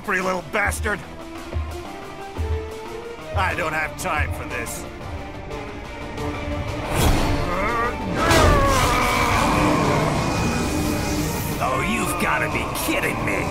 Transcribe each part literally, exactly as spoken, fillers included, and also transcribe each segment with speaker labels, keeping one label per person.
Speaker 1: slippery little bastard! I don't have time for this.
Speaker 2: Oh, you've gotta be kidding me!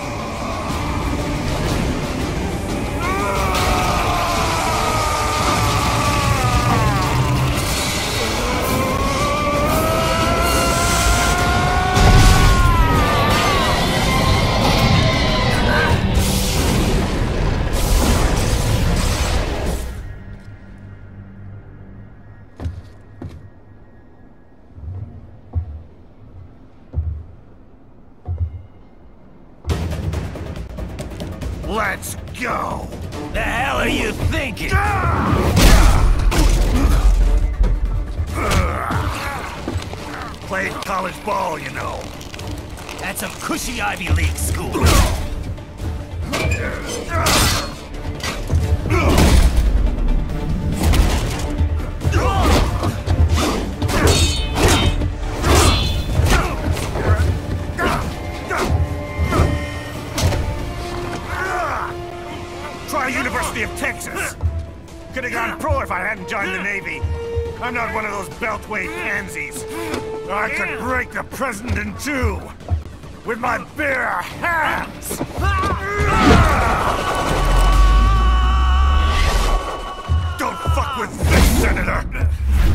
Speaker 1: Let's go!
Speaker 2: The hell are you thinking?
Speaker 1: Played college ball, you know.
Speaker 2: That's a cushy Ivy League school.
Speaker 1: Try University of Texas. Could have gone pro if I hadn't joined the Navy. I'm not one of those beltway pansies. I could break the president in two with my bare hands. Don't fuck with this, Senator.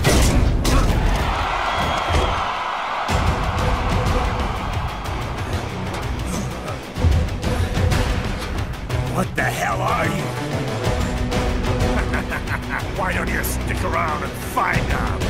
Speaker 2: What the hell are you?
Speaker 1: Why don't you stick around and find out?